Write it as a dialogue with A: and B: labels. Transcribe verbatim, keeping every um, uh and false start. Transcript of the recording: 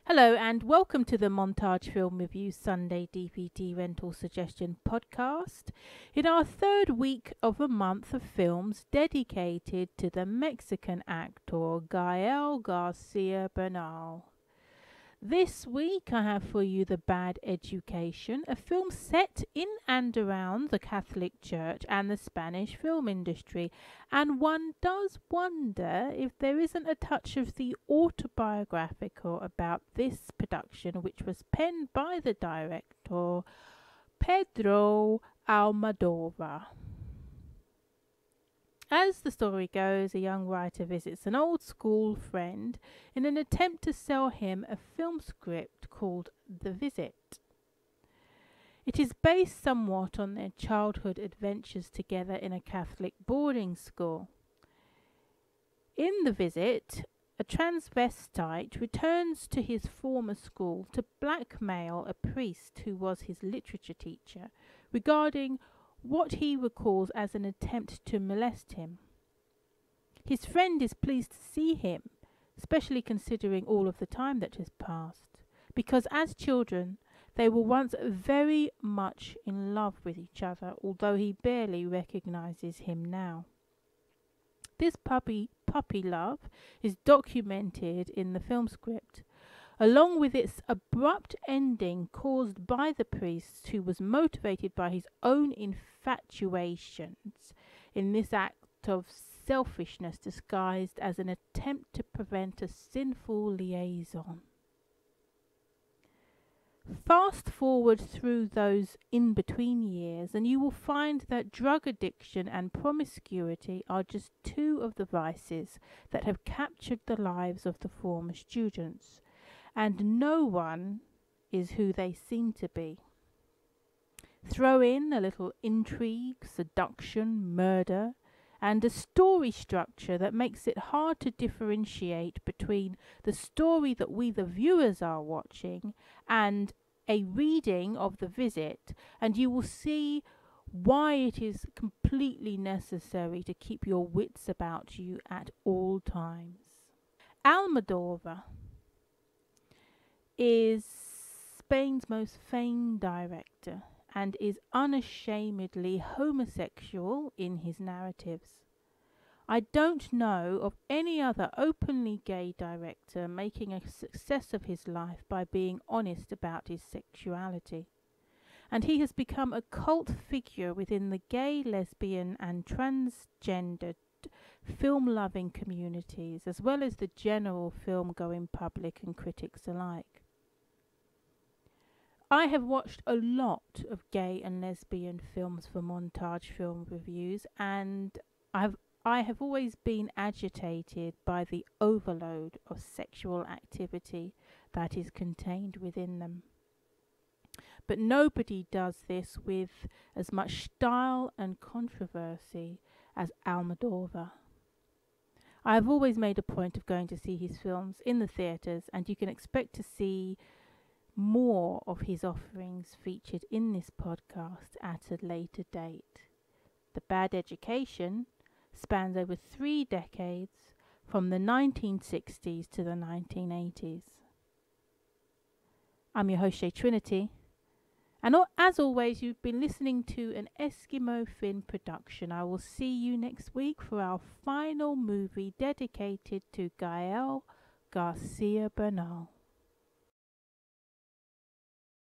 A: Hello and welcome to the Montage Film Review Sunday D V D Rental Suggestion podcast in our third week of a month of films dedicated to the Mexican actor Gael García Bernal. This week I have for you The Bad Education, a film set in and around the Catholic Church and the Spanish film industry, and one does wonder if there isn't a touch of the autobiographical about this production, which was penned by the director Pedro Almodóvar. As the story goes, a young writer visits an old school friend in an attempt to sell him a film script called The Visit. It is based somewhat on their childhood adventures together in a Catholic boarding school. In The Visit, a transvestite returns to his former school to blackmail a priest who was his literature teacher regarding what he recalls as an attempt to molest him. His friend is pleased to see him, especially considering all of the time that has passed, because as children they were once very much in love with each other, although he barely recognizes him now. This puppy puppy love is documented in the film script, along with its abrupt ending caused by the priest, who was motivated by his own infatuations in this act of selfishness disguised as an attempt to prevent a sinful liaison. Fast forward through those in-between years and you will find that drug addiction and promiscuity are just two of the vices that have captured the lives of the former students, and no one is who they seem to be. Throw in a little intrigue, seduction, murder, and a story structure that makes it hard to differentiate between the story that we the viewers are watching and a reading of The Visit, and you will see why it is completely necessary to keep your wits about you at all times. Almodóvar is Spain's most famed director and is unashamedly homosexual in his narratives. I don't know of any other openly gay director making a success of his life by being honest about his sexuality, and he has become a cult figure within the gay, lesbian and transgendered film-loving communities, as well as the general film-going public and critics alike. I have watched a lot of gay and lesbian films for Montage Film Reviews, and I've I have always been agitated by the overload of sexual activity that is contained within them. But nobody does this with as much style and controversy as Almodóvar. I have always made a point of going to see his films in the theatres, and you can expect to see more of his offerings featured in this podcast at a later date. The Bad Education spans over three decades, from the nineteen sixties to the nineteen eighties. I'm your host, Shay Trinity, and as always, you've been listening to an Eskimo Fin production. I will see you next week for our final movie dedicated to Gael García Bernal.